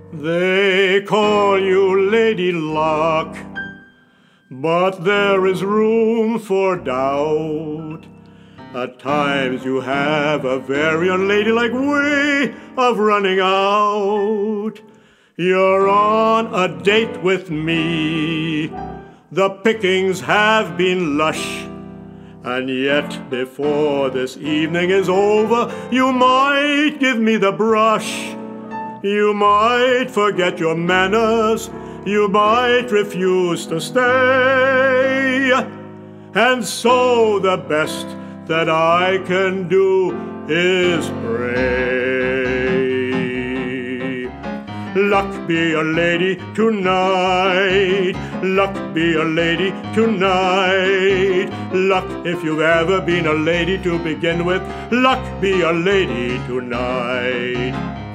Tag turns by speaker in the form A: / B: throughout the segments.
A: They call you Lady Luck, but there is room for doubt. At times you have a very unladylike way of running out. You're on a date with me. The pickings have been lush, and yet before this evening is over, you might give me the brush. You might forget your manners, you might refuse to stay, and so the best that I can do is pray. Luck be a lady tonight, luck be a lady tonight. Luck if you've ever been a lady to begin with, luck be a lady tonight.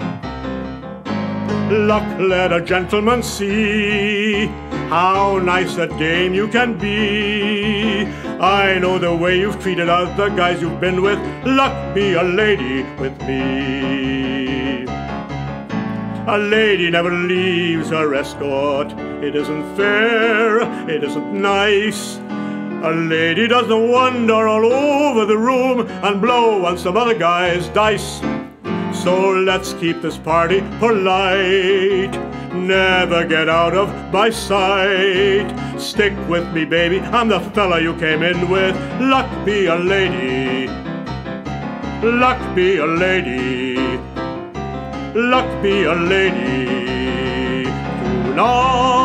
A: Luck, let a gentleman see how nice a dame you can be. I know the way you've treated other guys you've been with. Luck, be a lady with me. A lady never leaves her escort. It isn't fair, it isn't nice. A lady doesn't wander all over the room and blow on some other guy's dice. So let's keep this party polite. Never get out of my sight. Stick with me, baby, I'm the fella you came in with. Luck be a lady. Luck be a lady. Luck be a lady tonight.